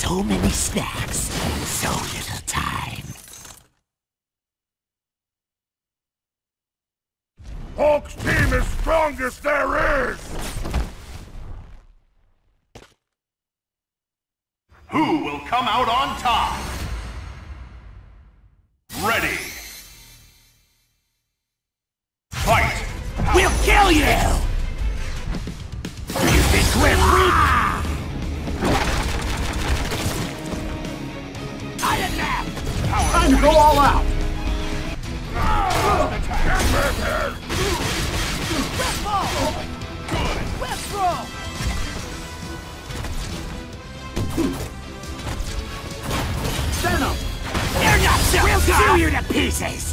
So many snacks, so little time. Hulk's team is strongest there is! Who will come out on top? Ready. Fight! We'll kill you! You think we're weak? Iron Man! Time to go all out! Venom! You're not so we'll chew you to pieces!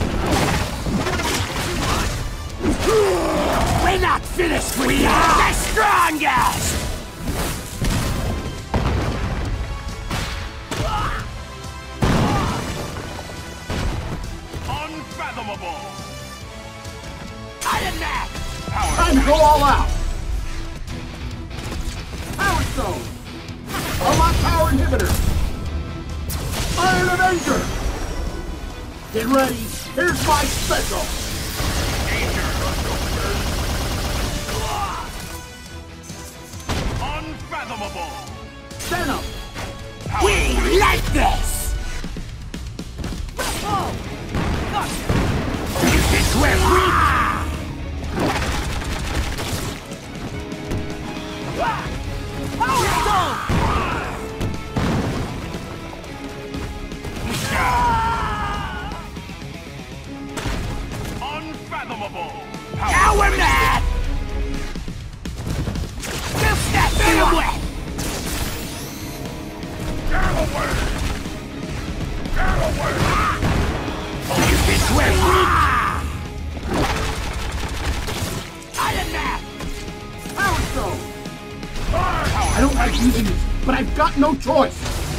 We're not finished with you! The strongest! Unfathomable! Iron Man! Time to go all out! Power Stone! Unlock power inhibitor! Iron Avenger! Get ready, here's my special! Unfathomable! Venom! We like this! You think we're weak? Power Stone! Unfathomable! Now we're mad! We'll snap you away! Get away! Get away! You think we're weak? Iron Man! Power Stone! I don't like using these, but I've got no choice!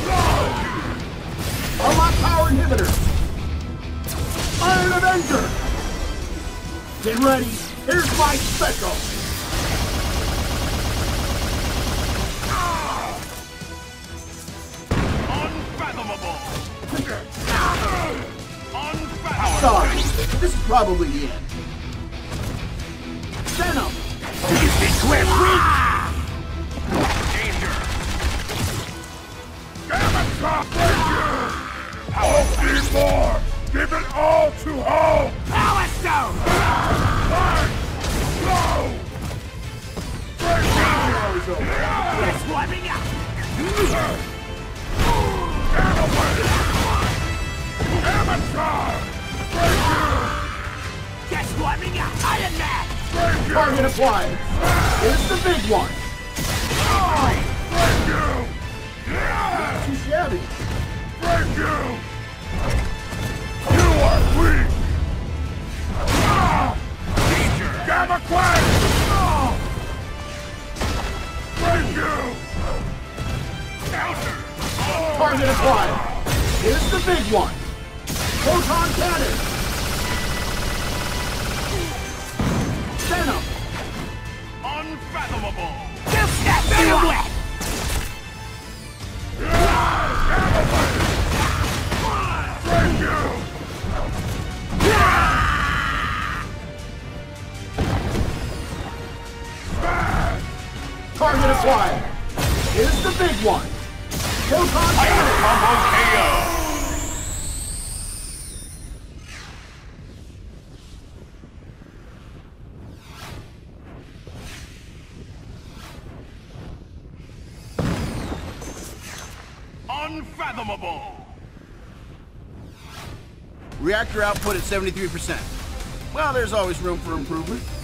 Unlock power inhibitor! Iron Avenger! Get ready, here's my special! Unfathomable! Unfathomable! Sorry, this is probably the end. Venom! You think we're weak? Danger! Damn it, Doc! Thank you! Hulk needs more! Give it all to Hulk! Power Stone! No! It's warming up! Get away! Amateur! Thank you! Just warming up! Iron Man! Thank you! Target applied! Here's the big one! Thank you! Too shabby! Thank you! You are weak! Danger! Gamma Quack! Thank you! Counter! Target applied! Here's the big one! Proton cannon! Venom! Unfathomable! We'll snap you away! Thank you! Target applied! Here's the big one! Proton cannon! Combo KO! Unfathomable! Reactor output at 73%. Well, there's always room for improvement.